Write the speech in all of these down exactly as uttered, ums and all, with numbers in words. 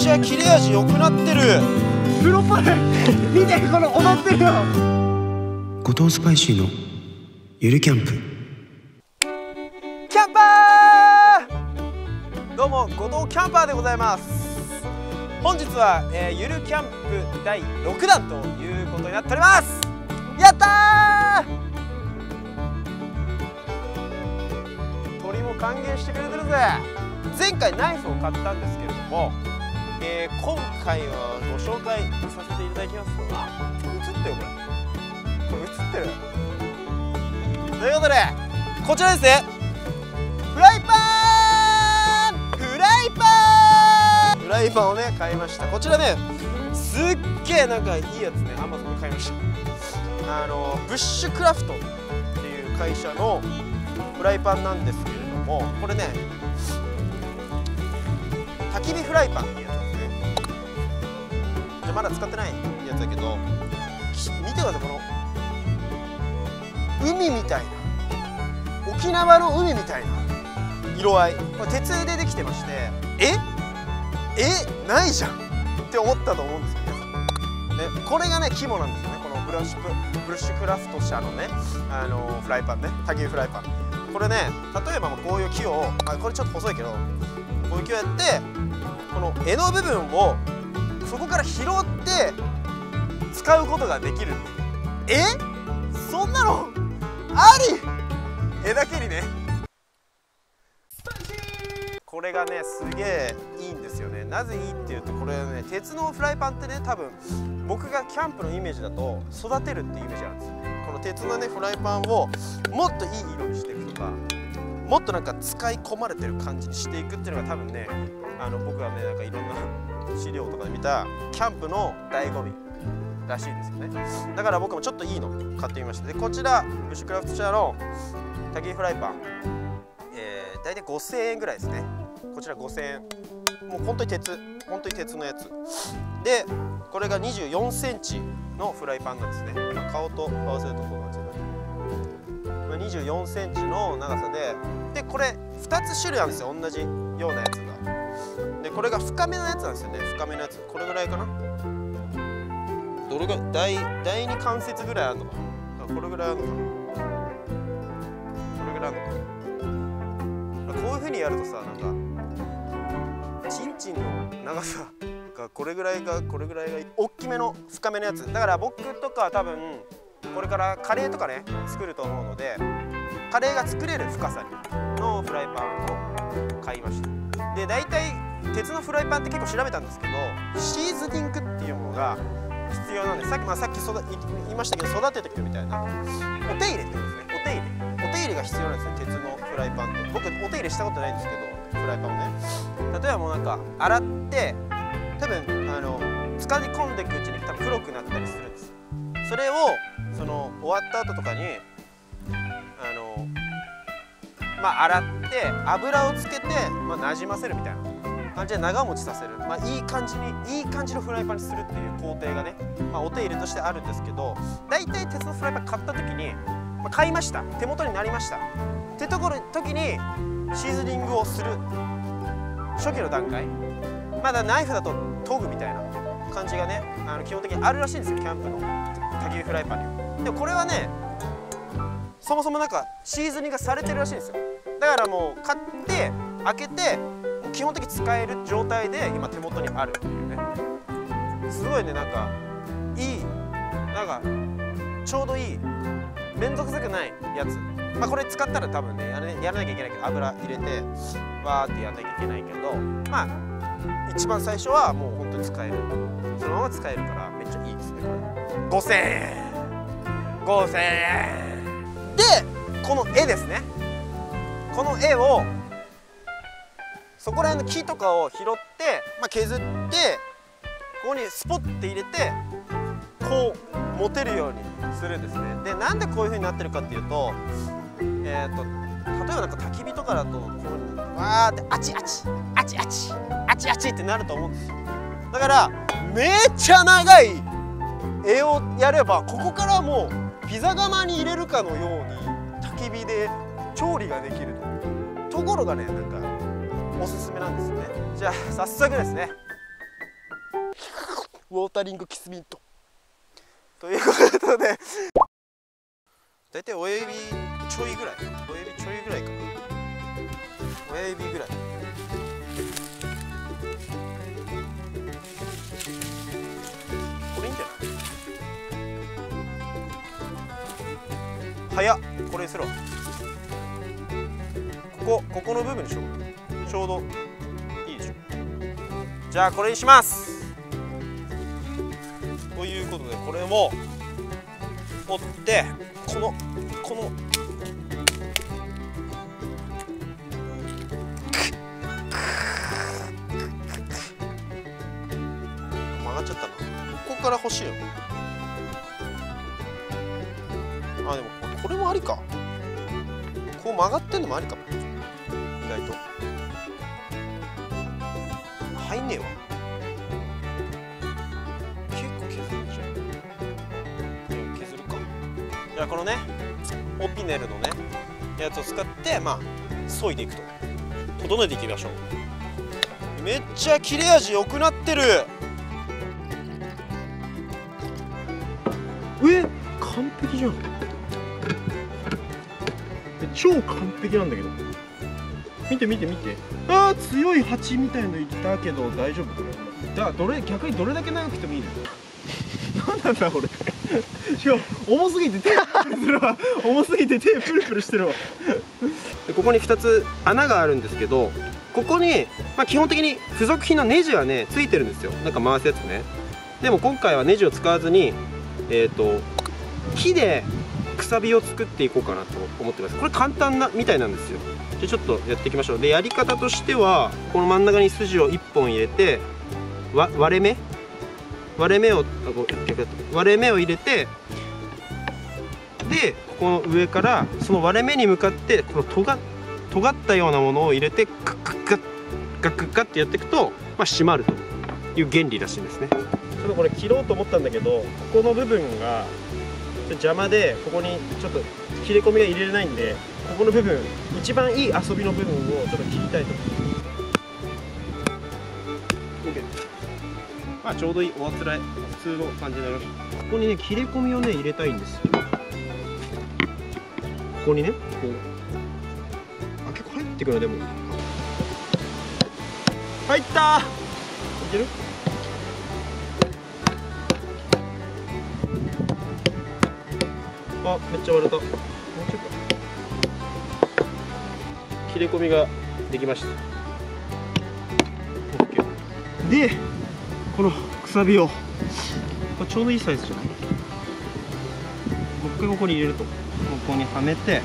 ちゃ切れ味良くなってる。 プロっぽい見て、この踊ってるよ。 後藤スパイシーのゆるキャンプ。 キャンパー、どうも後藤キャンパーでございます。本日は、えー、ゆるキャンプだいろくだんということになっております。やったー、鳥も歓迎してくれてるぜ。前回ナイフを買ったんですけれども、えー、今回はご紹介させていただきますのは、映ってよこれこれ映ってるということで、こちらですね。フライパンフライパンフライパンをね買いました。こちらね、すっげえなんかいいやつね、アマゾンで買いました。あのブッシュクラフトっていう会社のフライパンなんですけれども、これね焚き火フライパンっていうやつですね。じゃまだ使ってないやつだけど、見てください、この海みたいな、沖縄の海みたいな色合い。これ鉄でできてまして、ええないじゃんって思ったと思うんですよね。でこれがね肝なんですよね、このブラッシュブラッシュクラフト社のね、あのフライパンね、焚き火フライパン。これね、例えばこういう木を、あ、これちょっと細いけど、こういう木をやって、この柄の部分をそこから拾って使うことができる。えそんなのあり？枝切りね。これがねすげえいいんですよね。なぜいいっていうと、これね、鉄のフライパンってね、多分僕がキャンプのイメージだと育てるっていうイメージなんですよね。この鉄のねフライパンをもっといい色にしていくとか、もっとなんか使い込まれてる感じにしていくっていうのが多分ね、あの僕はねなんかいろんな資料とかで見たキャンプの醍醐味らしいですよね。だから僕もちょっといいの買ってみました。でこちらブッシュクラフト社の焚き火フライパン、えー、大体ごせんえんぐらいですね。こちらごせんえん、もう本当に鉄本当に鉄のやつで、これがにじゅうよんセンチのフライパンなんですね。まあ、顔と合わせるとこうなっちゃう、まあ、にじゅうよんセンチの長さで、でこれふたつ種類あるんですよ、同じようなやつが。でこれが深めのやつなんですよね。深めのやつ、これぐらいかな、どれぐらい、第第二関節ぐらいあるのかな、これぐらいあるのかな、これぐらいあるのかな。こういうふうにやるとさ、なんかチンチンの長さがこれぐらいがこれぐらいが大きめの深めのやつだから、僕とかは多分これからカレーとかね作ると思うので、カレーが作れる深さのフライパンを買いました。で大体鉄のフライパンって結構調べたんですけど、シーズニングっていうものが必要なんです。さっき、まあ、さっき育言いましたけど、育てていくみたいなお手入れってことですね。お手入れお手入れが必要なんですよ、鉄のフライパンって。僕お手入れしたことないんですけど、フライパンをね、例えばもうなんか洗って多分あの使い込んでいくうちに多分黒くなったりするんですよ。それをその終わった後とかにあのまあ洗って油をつけて、まあ、なじませるみたいな感じで長持ちさせる、まあ、いい感じにいい感じのフライパンにするっていう工程がね、まあ、お手入れとしてあるんですけど、大体鉄のフライパン買った時に、まあ、買いました、手元になりましたってところ時にシーズニングをする初期の段階、まだナイフだと研ぐみたいな感じがね、あの基本的にあるらしいんですよ、キャンプの焚き火フライパンには。でもこれはね、そもそもなんかシーズニングがされてるらしいんですよ。だからもう買って開けて基本的に使える状態で今手元にあるっていうね、すごいね、なんかいい、なんかちょうどいい、面倒くさくないやつ。まあこれ使ったら多分ねやらやらなきゃいけないけど、油入れてわーってやんなきゃいけないけど、まあ一番最初はもう本当に使える、そのまま使えるからめっちゃいいですね。これごせんえんごせんえんで、この絵ですね。この絵をそこら辺の木とかを拾って、まあ、削ってここにスポッて入れてこう持てるようにするんですね。でなんでこういう風になってるかっていうと、えーと例えばなんか焚き火とかだとこういう風にわーってあちあちあちあちあちあちってなると思うんですよ。だからめっちゃ長い絵をやれば、ここからもうピザ窯に入れるかのように焚き火で調理ができるところがね、なんかおすすめなんですよね。じゃあ早速ですね、 ウォータリングキスミントということで、だいたい親指ちょいぐらい、親指ちょいぐらいかな、親指ぐらい。これいいんじゃない？早っ、これにするわ。ここここの部分でしょ、ちょうどいいでしょ。じゃあこれにします。ということで、これも折ってこのこの曲がっちゃったな。ここから欲しいよ。あ、でもこれもありか。こう曲がってんのもありかも。意外と入んねえわ。結構削るじゃん。削るか。じゃあこのねオピネルのねやつを使って、まあ削いでいくと、整えていきましょう。めっちゃ切れ味良くなってる。 え、完璧じゃん。超完璧なんだけど。見て見て見て。あー、強い蜂みたいのいたけど大丈夫これ。だどれ逆にどれだけ長くてもいいの。なんなんだこれ。しかも重すぎて手プルプルするわ。重すぎて手プルプルしてるわ。 でここにふたつ穴があるんですけど、ここに、まあ、基本的に付属品のネジはねついてるんですよ。なんか回すやつね。でも今回はネジを使わずに、えっと木でくさびを作っていこうかなと思ってます。これ簡単なみたいなんですよ。じゃあちょっとやっていきましょう。でやり方としては、この真ん中に筋をいっぽん入れて、わ割れ目割れ目をあこう逆だった割れ目を入れて、でここの上からその割れ目に向かってこのとが尖ったようなものを入れてガッガッガッガッガッガッってやっていくと、まあ、締まるという原理らしいんですね。ちょっとこれ切ろうと思ったんだけど、ここの部分が邪魔で、ここにちょっと切れ込みが入れれないんで、ここの部分一番いい遊びの部分をちょっと切りたいと思います。 OK、 まあちょうどいいおあつらい普通の感じになりました。ここにね切れ込みをね入れたいんですよ。ここにねこうあ結構入ってくる。でも入ったー。いける？あ、めっちゃ割れた。もうちょっと切れ込みができました。 OK で、このくさびをこれちょうどいいサイズじゃない？もう一回ここに入れると、ここにはめて、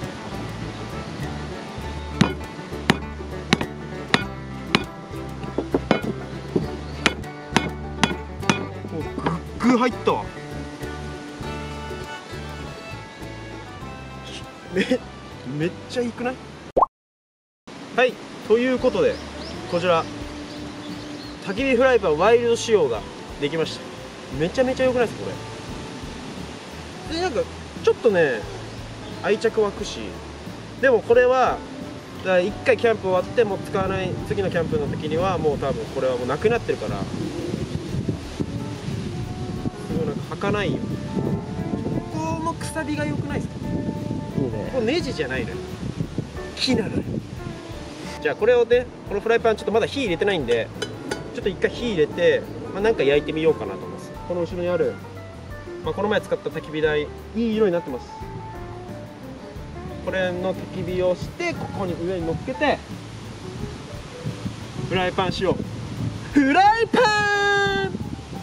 おグッグー入ったわ。め, めっちゃいいくない？はい、ということでこちら焚き火フライパンワイルド仕様ができました。めちゃめちゃ良くないですかこれ。でなんかちょっとね愛着湧くし、でもこれはだからいっかいキャンプ終わってもう使わない、次のキャンプの時にはもう多分これはもうなくなってるから、すごいなんか儚いよ。ここのくさびが良くないですか？いいね。これネジじゃないのよ、木なのよ。じゃあこれをね、このフライパンちょっとまだ火入れてないんで、ちょっと一回火入れて、まあ、なんか焼いてみようかなと思います。この後ろにある、まあ、この前使った焚き火台、いい色になってます。これの焚き火をして、ここに上に乗っけてフライパンしよう。フライパン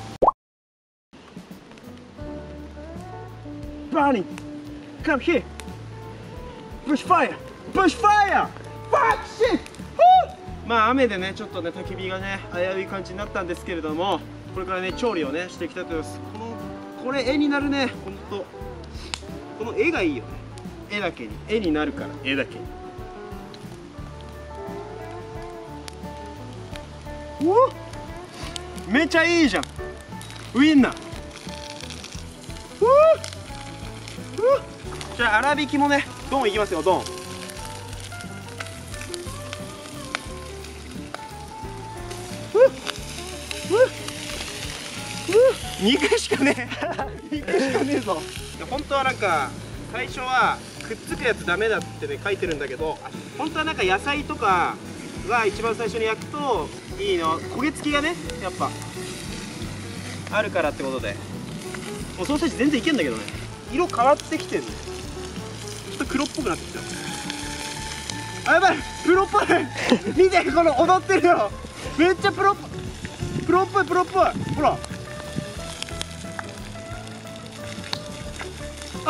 バーニー Come here Bush fire Bush fire Fuck shit まあ雨でねちょっとね焚き火がね危うい感じになったんですけれども、これからね調理をねしていきたいと思います。このこれ絵になるね、ほんとこの絵がいいよね。絵だけに絵になるから、絵だけに。うわめちゃいいじゃんウインナー。うわうわじゃあ粗挽きもねドンいきますよ、ドン。 肉しかねえ肉しかねえぞ。本当はなんか最初はくっつくやつダメだってね書いてるんだけど、本当はなんか野菜とかが一番最初に焼くといいの、焦げ付きがねやっぱあるからってことで。もうソーセージ全然いけんだけどね、色変わってきてるね。ちょっと黒っぽくなってきた。あ、やばい、プロっぽい見て、この踊ってるよ、めっちゃプロっぽい、プロっぽいプロっぽい、ほらあ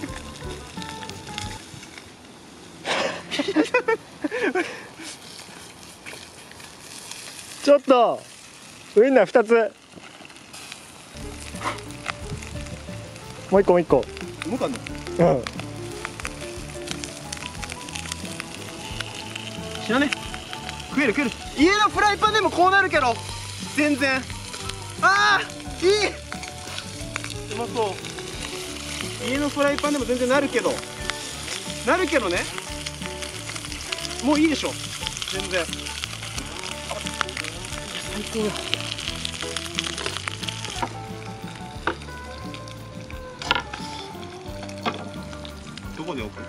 ちょっとウインナーふたつ、もういっこもういっこ。 うまかんない。 うん、 知らね食える食える。家のフライパンでもこうなるけど全然。あーいいうまそう。家のフライパンでも全然なるけどなるけどね、もういいでしょ全然。最高だ。どこで置く？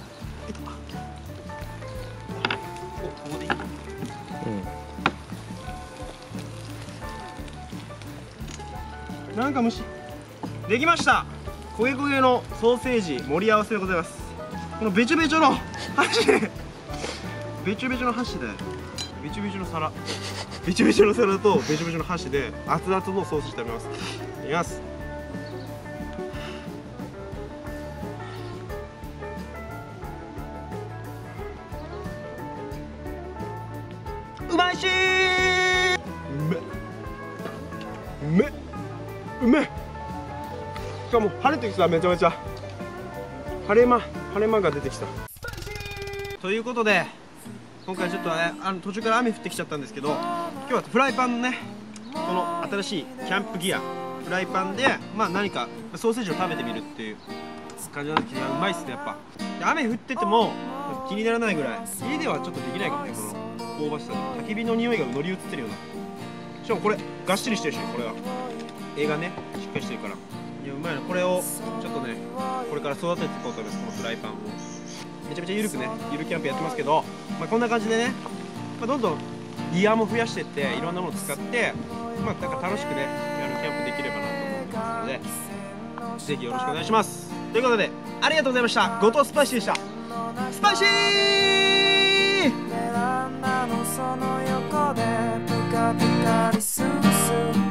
お、ここでいい。うん。なんか虫できました。焦げ焦げのソーセージ盛り合わせでございます。このべちょべちょの箸でべちょべちょの箸でべちょべちょの皿べちょべちょの皿とべちょべちょの箸で熱々のソーセージ食べます。いきます。うまいしー、うめっうめっうめっ。しかも晴れてきた、めちゃめちゃ晴れ間晴れ間が出てきた。ということで今回ちょっとね、あの途中から雨降ってきちゃったんですけど、今日はフライパンのね、この新しいキャンプギアフライパンでまあ何かソーセージを食べてみるっていう感じなんですけど、うまいっすねやっぱ。で雨降ってても気にならないぐらい、家ではちょっとできないかもね、この香ばしさで焚き火の匂いが乗り移ってるような。しかもこれがっしりしてるし、これは映画ねしっかりしてるから、いやうまいな。これをちょっとねこれから育てていこうと思います。このフライパンをめちゃめちゃゆるくね、ゆるキャンプやってますけど、まあ、こんな感じでね、まあ、どんどんギアも増やしていっていろんなものを使って、まあ、なんか楽しくねやるキャンプできればなと思ってますので、ぜひよろしくお願いします。ということでありがとうございました。後藤スパイシーでした。スパイシーベランダのその横でプカプカリスース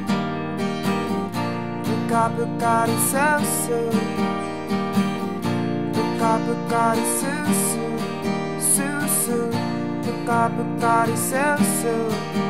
プカプカリスースプカプカリスーススースプカプカリスース